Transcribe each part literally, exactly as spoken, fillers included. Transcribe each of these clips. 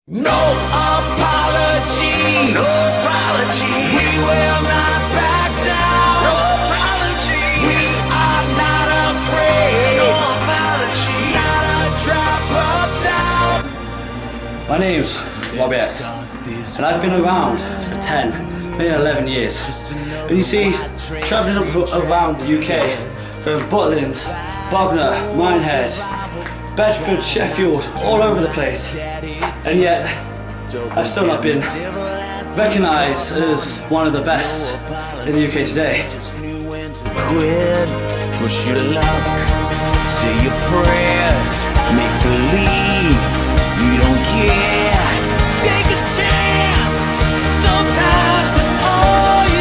No apology, no apology. We will not back down. No apology. We are not afraid. No apology. Not a drop of doubt. My name's Robbie, and I've been around for ten, maybe eleven years. And you see, travelling up around the U K, from Butlins, Bognor, Minehead, Bedford, Sheffield, all over the place. And yet, I've still not been recognised as one of the best in the U K today. Quit, push your luck, say your prayers, make believe you don't care. Take a chance, sometimes it's all you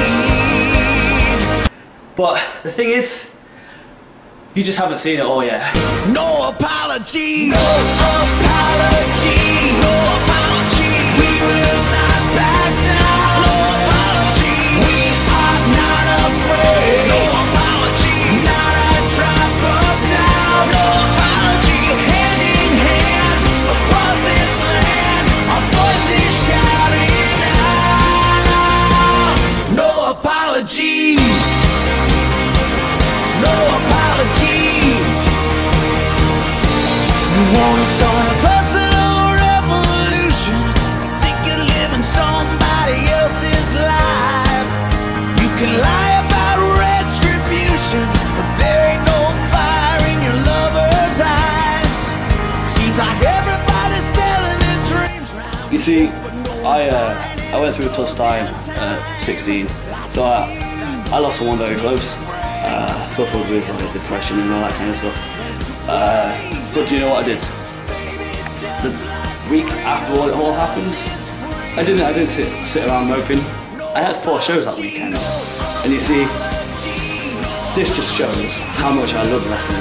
need. But the thing is, you just haven't seen it all yet. No apology, no apology, no apology. We will not back down. No apology. We are not afraid. No apology. Not a drop of down. No apology. Hand in hand across this land, our voices shouting out. No apologies. No apologies. You wanna start a personal revolution? You think you're living somebody else's life. You can lie about retribution, but there ain't no fire in your lover's eyes. Seems like everybody's selling their dreams round. You see, I uh, I went through a tough time at sixteen, so I, I lost someone very close. Uh, suffered with like, depression and all that kind of stuff. Uh, but do you know what I did? The week after all it all happened, I didn't I didn't sit sit around moping. I had four shows that weekend, and you see, this just shows how much I love wrestling.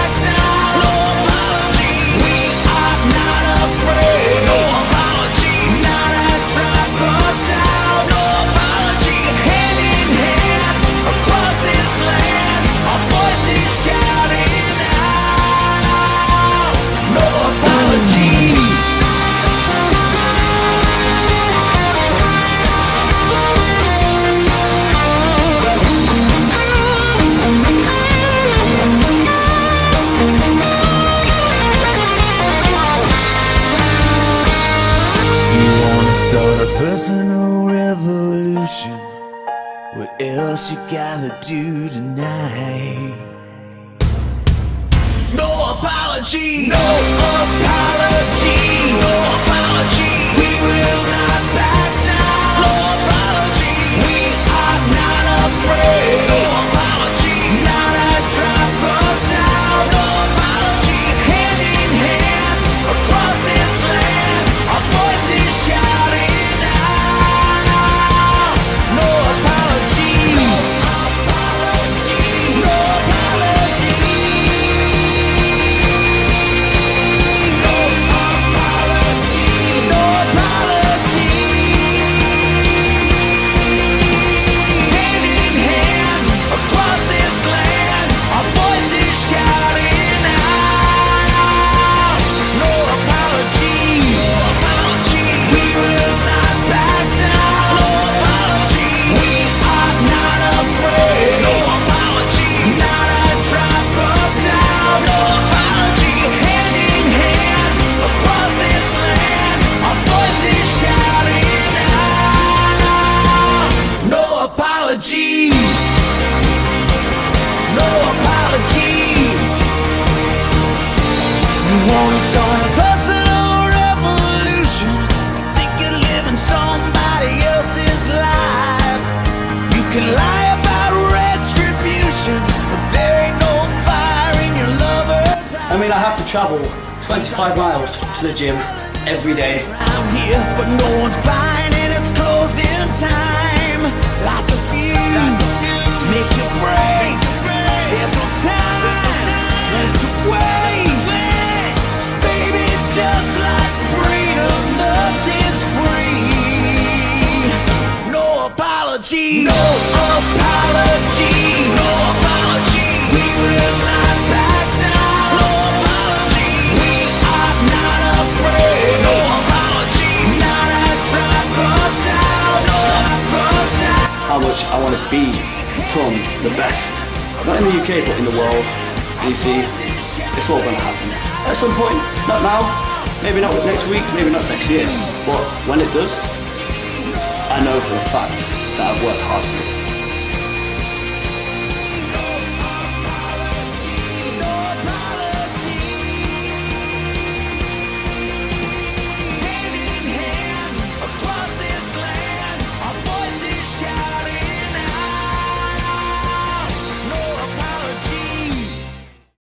Start a personal revolution. What else you gotta do tonight? No apology, no apology, no apology. We will not back down. No apology. We are not afraid. No apology. Not a drop of down. No apology. Hand in hand across this land, our voices shouting. Apologies. No apologies. You wanna start a personal revolution? You think you're living somebody else's life. You can lie about retribution, but there ain't no fire in your lover's eyes. I mean, I have to travel twenty-five miles to the gym every day. I'm here, but no one's buying it. It's closing time. Like a fuse, make your break. There's no time left to waste. Baby, just like freedom, nothing's free. No apology, no apology, no apology. We will not back down. No apology. We are not afraid. No apology. want to be, become the best, not in the U K but in the world. And you see, it's all going to happen at some point. Not now, maybe not next week, maybe not next year, but when it does, I know for a fact that I've worked hard for it.